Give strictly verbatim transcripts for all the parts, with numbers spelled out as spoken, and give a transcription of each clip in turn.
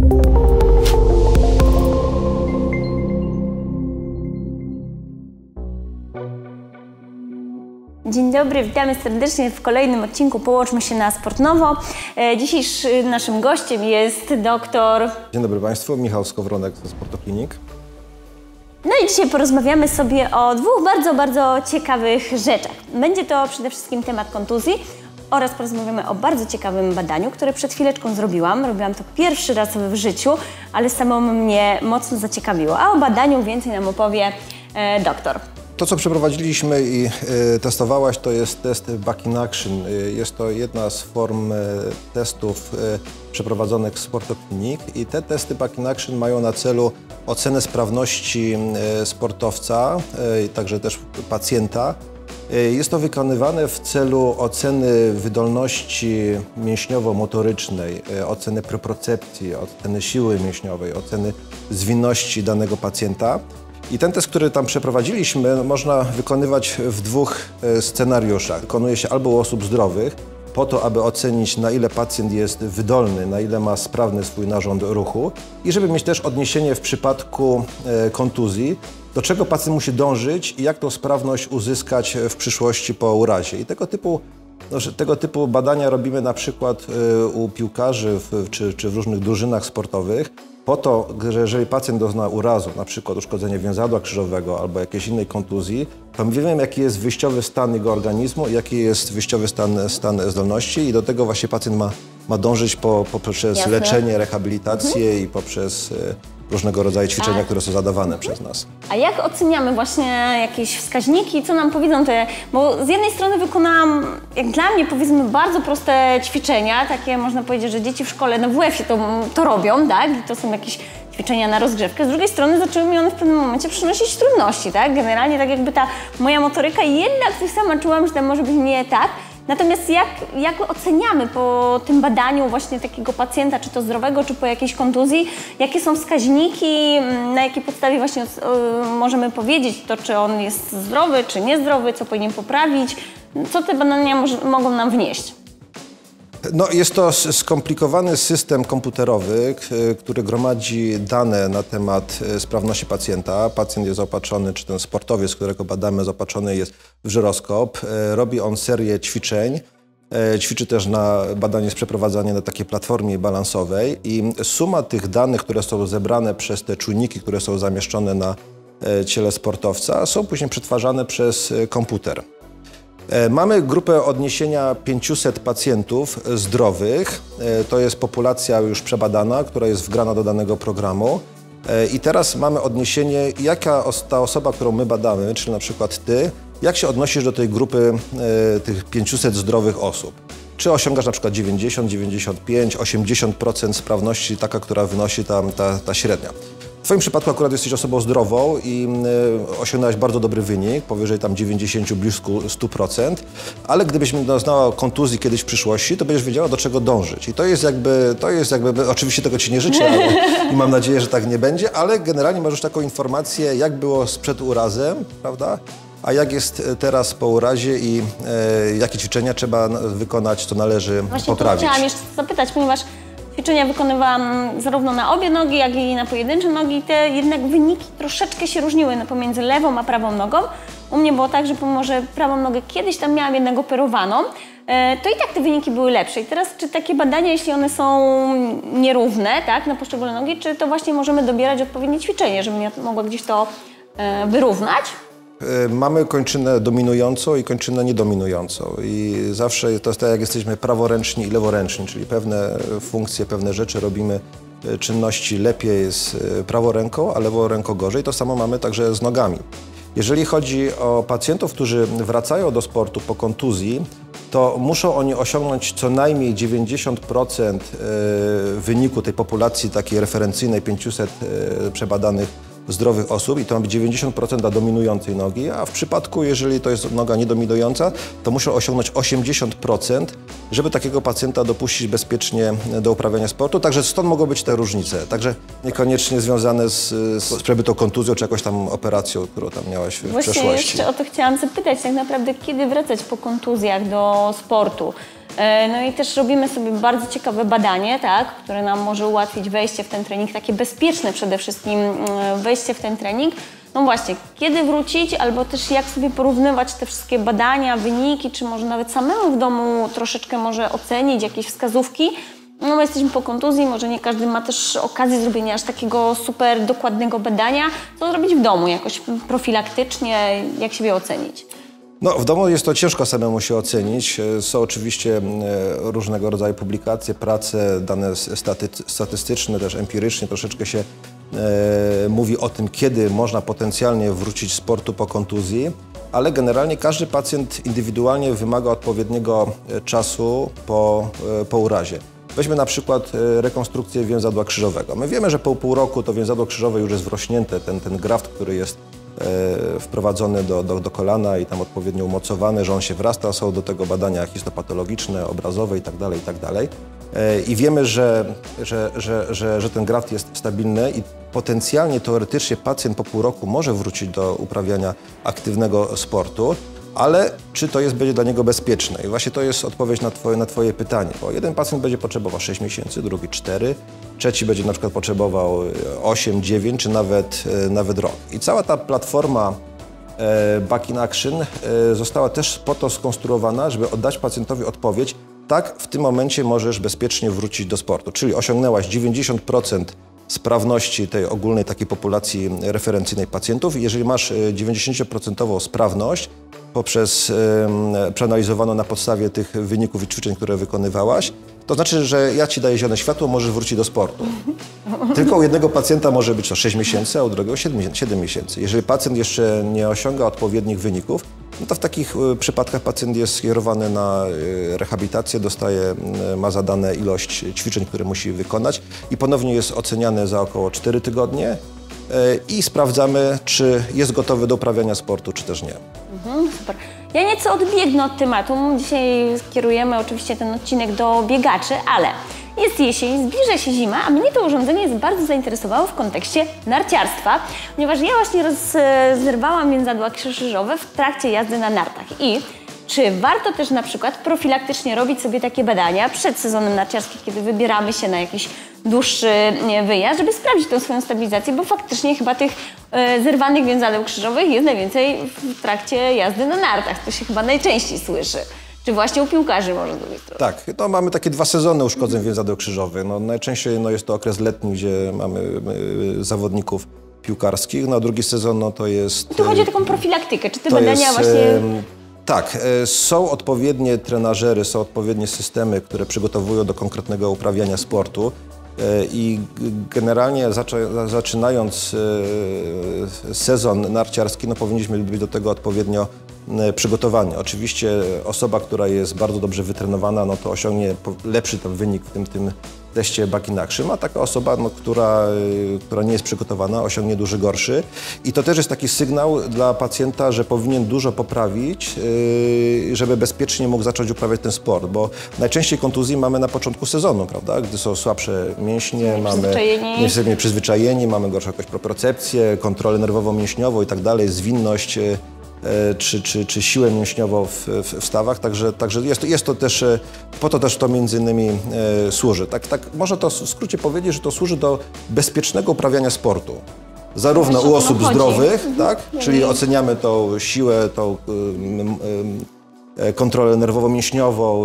Dzień dobry, witamy serdecznie w kolejnym odcinku Połączmy się na Sport Nowo. Dzisiejszym naszym gościem jest doktor... Dzień dobry Państwu, Michał Skowronek ze Sportoklinik. No i dzisiaj porozmawiamy sobie o dwóch bardzo, bardzo ciekawych rzeczach. Będzie to przede wszystkim temat kontuzji oraz porozmawiamy o bardzo ciekawym badaniu, które przed chwileczką zrobiłam. Robiłam to pierwszy raz w życiu, ale samo mnie mocno zaciekawiło. A o badaniu więcej nam opowie e, doktor. To, co przeprowadziliśmy i y, testowałaś, to jest test Back in Action. Y, jest to jedna z form y, testów y, przeprowadzonych w Sportoklinik i te testy Back in Action mają na celu ocenę sprawności y, sportowca, y, także też pacjenta. Y, jest to wykonywane w celu oceny wydolności mięśniowo-motorycznej, y, oceny propriocepcji, oceny siły mięśniowej, oceny zwinności danego pacjenta. I ten test, który tam przeprowadziliśmy, można wykonywać w dwóch scenariuszach. Wykonuje się albo u osób zdrowych, po to, aby ocenić, na ile pacjent jest wydolny, na ile ma sprawny swój narząd ruchu i żeby mieć też odniesienie w przypadku kontuzji, do czego pacjent musi dążyć i jak tą sprawność uzyskać w przyszłości po urazie. I tego typu, no, tego typu badania robimy na przykład u piłkarzy w, czy, czy w różnych drużynach sportowych, po to, że jeżeli pacjent dozna urazu, na przykład uszkodzenia więzadła krzyżowego albo jakiejś innej kontuzji, to my wiemy, jaki jest wyjściowy stan jego organizmu i jaki jest wyjściowy stan, stan zdolności i do tego właśnie pacjent ma, ma dążyć po, poprzez Jasne. leczenie, rehabilitację mhm. i poprzez różnego rodzaju ćwiczenia, A. które są zadawane mhm. przez nas. A jak oceniamy właśnie jakieś wskaźniki, co nam powiedzą te, bo z jednej strony wykonałam, jak dla mnie powiedzmy, bardzo proste ćwiczenia, takie można powiedzieć, że dzieci w szkole na W F-ie to, to robią, tak? I to są jakieś ćwiczenia na rozgrzewkę. Z drugiej strony zaczęły mi one w pewnym momencie przynosić trudności, tak? Generalnie tak jakby ta moja motoryka jednak coś sama czułam, że tam może być nie tak. Natomiast jak, jak oceniamy po tym badaniu właśnie takiego pacjenta, czy to zdrowego, czy po jakiejś kontuzji, jakie są wskaźniki, na jakiej podstawie właśnie yy, możemy powiedzieć to, czy on jest zdrowy, czy niezdrowy, co powinien poprawić, co te badania może, mogą nam wnieść? No, jest to skomplikowany system komputerowy, który gromadzi dane na temat sprawności pacjenta. Pacjent jest zaopatrzony, czy ten sportowiec, którego badamy, zaopatrzony jest w żyroskop. Robi on serię ćwiczeń. Ćwiczy też na badanie jest przeprowadzane na takiej platformie balansowej i suma tych danych, które są zebrane przez te czujniki, które są zamieszczone na ciele sportowca, są później przetwarzane przez komputer. Mamy grupę odniesienia pięciuset pacjentów zdrowych. To jest populacja już przebadana, która jest wgrana do danego programu. I teraz mamy odniesienie, jaka ta osoba, którą my badamy, czyli na przykład ty, jak się odnosisz do tej grupy tych pięciuset zdrowych osób. Czy osiągasz na przykład dziewięćdziesiąt, dziewięćdziesiąt pięć, osiemdziesiąt procent sprawności, taka, która wynosi tam ta, ta średnia. W Twoim przypadku akurat jesteś osobą zdrową i y, osiągnąłeś bardzo dobry wynik, powyżej tam dziewięćdziesiąt, blisko stu procent, ale gdybyś doznała kontuzji kiedyś w przyszłości, to będziesz wiedziała, do czego dążyć. I to jest jakby, to jest jakby, oczywiście tego Ci nie życzę, ale, i mam nadzieję, że tak nie będzie, ale generalnie masz już taką informację, jak było przed urazem, prawda? A jak jest teraz po urazie i e, jakie ćwiczenia trzeba wykonać, co należy Właśnie poprawić. Chciałam jeszcze zapytać, ponieważ ćwiczenia wykonywałam zarówno na obie nogi, jak i na pojedyncze nogi i te jednak wyniki troszeczkę się różniły pomiędzy lewą a prawą nogą. U mnie było tak, że pomimo, że prawą nogę kiedyś tam miałam jednak operowaną, to i tak te wyniki były lepsze. I teraz czy takie badania, jeśli one są nierówne, tak, na poszczególne nogi, czy to właśnie możemy dobierać odpowiednie ćwiczenie, żebym ja mogła gdzieś to wyrównać? Mamy kończynę dominującą i kończynę niedominującą i zawsze to jest tak, jak jesteśmy praworęczni i leworęczni, czyli pewne funkcje, pewne rzeczy robimy, czynności lepiej z prawą ręką, a lewą ręką gorzej. To samo mamy także z nogami. Jeżeli chodzi o pacjentów, którzy wracają do sportu po kontuzji, to muszą oni osiągnąć co najmniej dziewięćdziesiąt procent wyniku tej populacji takiej referencyjnej, pięciuset przebadanych zdrowych osób i to ma być dziewięćdziesiąt procent dla dominującej nogi, a w przypadku, jeżeli to jest noga niedominująca, to muszą osiągnąć osiemdziesiąt procent, żeby takiego pacjenta dopuścić bezpiecznie do uprawiania sportu. Także stąd mogą być te różnice. Także niekoniecznie związane z, z przebytą kontuzją czy jakąś tam operacją, którą tam miałaś w Właśnie przeszłości. Jeszcze o to chciałam zapytać, tak naprawdę kiedy wracać po kontuzjach do sportu? No i też robimy sobie bardzo ciekawe badanie, tak, które nam może ułatwić wejście w ten trening, takie bezpieczne przede wszystkim wejście w ten trening. No właśnie, kiedy wrócić, albo też jak sobie porównywać te wszystkie badania, wyniki, czy może nawet samemu w domu troszeczkę może ocenić jakieś wskazówki. No bo jesteśmy po kontuzji, może nie każdy ma też okazję zrobienia aż takiego super dokładnego badania. Co zrobić w domu jakoś profilaktycznie, jak siebie ocenić? No, w domu jest to ciężko samemu się ocenić. Są oczywiście różnego rodzaju publikacje, prace, dane staty statystyczne, też empirycznie troszeczkę się e, mówi o tym, kiedy można potencjalnie wrócić z sportu po kontuzji, ale generalnie każdy pacjent indywidualnie wymaga odpowiedniego czasu po, po urazie. Weźmy na przykład rekonstrukcję więzadła krzyżowego. My wiemy, że po pół roku to więzadło krzyżowe już jest wrośnięte, ten, ten graft, który jest e, wprowadzony do, do, do kolana i tam odpowiednio umocowany, że on się wrasta, są do tego badania histopatologiczne, obrazowe itd., itd. E, I wiemy, że, że, że, że, że ten graft jest stabilny i potencjalnie, teoretycznie pacjent po pół roku może wrócić do uprawiania aktywnego sportu. Ale czy to jest, będzie dla niego bezpieczne? I właśnie to jest odpowiedź na twoje, na twoje pytanie, bo jeden pacjent będzie potrzebował sześć miesięcy, drugi cztery, trzeci będzie na przykład potrzebował osiem, dziewięć czy nawet, nawet rok. I cała ta platforma e, Back in Action e, została też po to skonstruowana, żeby oddać pacjentowi odpowiedź, tak, w tym momencie możesz bezpiecznie wrócić do sportu, czyli osiągnęłaś dziewięćdziesiąt procent sprawności tej ogólnej takiej populacji referencyjnej pacjentów. Jeżeli masz dziewięćdziesięcioprocentową sprawność, poprzez e, przeanalizowano na podstawie tych wyników i ćwiczeń, które wykonywałaś, to znaczy, że ja Ci daję zielone światło, możesz wrócić do sportu. Tylko u jednego pacjenta może być to sześć miesięcy, a u drugiego siedem miesięcy. Jeżeli pacjent jeszcze nie osiąga odpowiednich wyników, no to w takich y, przypadkach pacjent jest skierowany na y, rehabilitację, dostaje, y, ma zadane ilość ćwiczeń, które musi wykonać i ponownie jest oceniany za około cztery tygodnie y, i sprawdzamy, czy jest gotowy do uprawiania sportu, czy też nie. Mhm, super. Ja nieco odbiegnę od tematu. Dzisiaj skierujemy oczywiście ten odcinek do biegaczy, ale jest jesień, zbliża się zima, a mnie to urządzenie jest bardzo zainteresowało w kontekście narciarstwa, ponieważ ja właśnie rozerwałam więzadła krzyżowe w trakcie jazdy na nartach. I czy warto też na przykład profilaktycznie robić sobie takie badania przed sezonem narciarskim, kiedy wybieramy się na jakiś dłuższy wyjazd, żeby sprawdzić tą swoją stabilizację, bo faktycznie chyba tych e, zerwanych więzadeł krzyżowych jest najwięcej w trakcie jazdy na nartach. To się chyba najczęściej słyszy. Czy właśnie u piłkarzy może drugiej strony? Tak, no mamy takie dwa sezony uszkodzeń więzadeł krzyżowych. No, najczęściej no, jest to okres letni, gdzie mamy y, zawodników piłkarskich, no a drugi sezon no, to jest... I tu chodzi o taką profilaktykę. Czy te to badania jest, właśnie... Y, Tak, są odpowiednie trenażery, są odpowiednie systemy, które przygotowują do konkretnego uprawiania sportu i generalnie zaczynając sezon narciarski, no powinniśmy być do tego odpowiednio przygotowani. Oczywiście osoba, która jest bardzo dobrze wytrenowana, no to osiągnie lepszy ten wynik w tym, tym teście Back in Action, a taka osoba, no, która, która nie jest przygotowana, osiągnie duży gorszy. I to też jest taki sygnał dla pacjenta, że powinien dużo poprawić, yy, żeby bezpiecznie mógł zacząć uprawiać ten sport, bo najczęściej kontuzji mamy na początku sezonu, prawda? Gdy są słabsze mięśnie, mamy nie jesteśmy przyzwyczajeni, mamy gorszą jakąś propriocepcję, kontrolę nerwowo-mięśniową i tak dalej, zwinność, yy, Czy, czy, czy siłę mięśniową w, w, w stawach, także, także jest, to, jest to też, po to też to między innymi e, służy. Tak, tak, można to w skrócie powiedzieć, że to służy do bezpiecznego uprawiania sportu. Zarówno u osób zdrowych, tak, czyli oceniamy tą siłę, tą kontrolę nerwowo-mięśniową,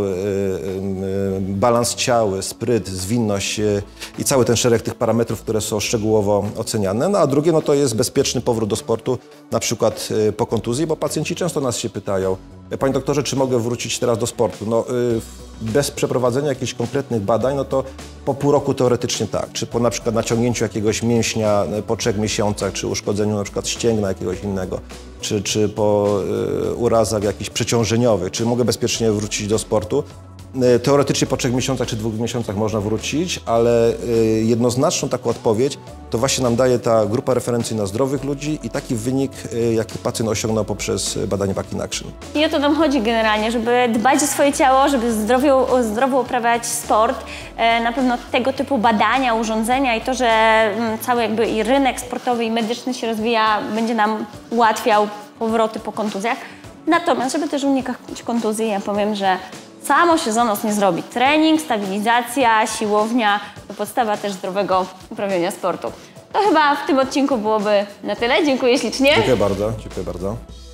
balans ciała, spryt, zwinność i cały ten szereg tych parametrów, które są szczegółowo oceniane. No a drugie, no to jest bezpieczny powrót do sportu, na przykład po kontuzji, bo pacjenci często nas się pytają: panie doktorze, czy mogę wrócić teraz do sportu? No, bez przeprowadzenia jakichś konkretnych badań, no to po pół roku teoretycznie tak. Czy po na przykład naciągnięciu jakiegoś mięśnia po trzech miesiącach, czy uszkodzeniu na przykład ścięgna jakiegoś innego, czy, czy po y, urazach jakichś przeciążeniowych, czy mogę bezpiecznie wrócić do sportu. Y, teoretycznie po trzech miesiącach czy dwóch miesiącach można wrócić, ale y, jednoznaczną taką odpowiedź to właśnie nam daje ta grupa referencyjna zdrowych ludzi i taki wynik, y, jaki pacjent osiągnął poprzez badanie Back in Action. I o to nam chodzi generalnie, żeby dbać o swoje ciało, żeby zdrowo, zdrowo uprawiać sport. E, na pewno tego typu badania, urządzenia i to, że m, cały jakby i rynek sportowy i medyczny się rozwija, będzie nam ułatwiał powroty po kontuzjach. Natomiast, żeby też unikać kontuzji, ja powiem, że samo się za nas nie zrobi. Trening, stabilizacja, siłownia to podstawa też zdrowego uprawiania sportu. To chyba w tym odcinku byłoby na tyle. Dziękuję ślicznie. Dziękuję bardzo. Dziękuję bardzo.